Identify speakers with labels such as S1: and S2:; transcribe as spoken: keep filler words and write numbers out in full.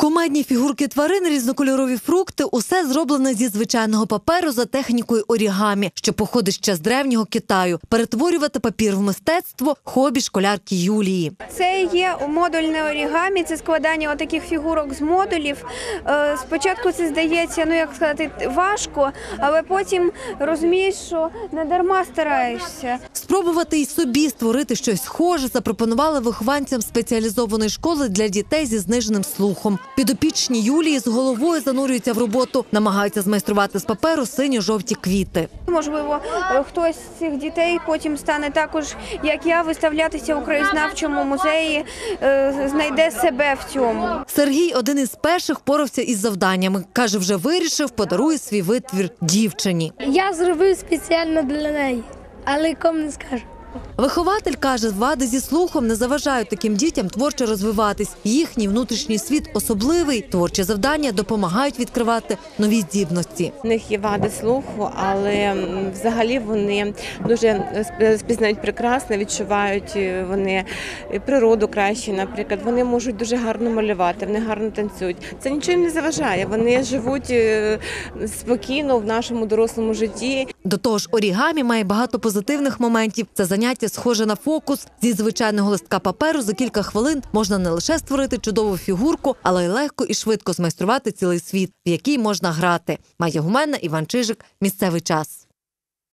S1: Кумедні фігурки тварин, різнокольорові фрукти – усе зроблене зі звичайного паперу за технікою орігамі, що походить ще з древнього Китаю. Перетворювати папір в мистецтво – хобі школярки Юлії.
S2: Це є модульне орігамі, це складання отаких фігурок з модулів. Спочатку це здається, ну як сказати, важко, але потім розумієш, що не дарма стараєшся.
S1: Спробувати й собі створити щось схоже запропонували вихованцям спеціалізованої школи для дітей зі зниженим слухом. Підопічні Юлії з головою занурюються в роботу, намагаються змайструвати з паперу синьо-жовті квіти.
S2: Можливо, хтось з цих дітей потім стане також, як я, виставлятися у краєзнавчому музеї, знайде себе в цьому.
S1: Сергій один із перших впорався із завданнями. Каже, вже вирішив, подарує свій витвір дівчині.
S3: Я зробив спеціально для неї, але кому не скажу.
S1: Вихователь каже, вади зі слухом не заважають таким дітям творчо розвиватись. Їхній внутрішній світ особливий. Творчі завдання допомагають відкривати нові здібності.
S4: У них є вади слуху, але взагалі вони дуже спізнають прекрасно, відчувають вони природу краще, наприклад. Вони можуть дуже гарно малювати, вони гарно танцюють. Це нічого їм не заважає. Вони живуть спокійно в нашому дорослому житті.
S1: До того ж, орігамі має багато позитивних моментів. Це заняття схоже на фокус. Зі звичайного листка паперу за кілька хвилин можна не лише створити чудову фігурку, але й легко і швидко змайструвати цілий світ, в який можна грати. Майя Гуменна, Іван Чижик. Місцевий час.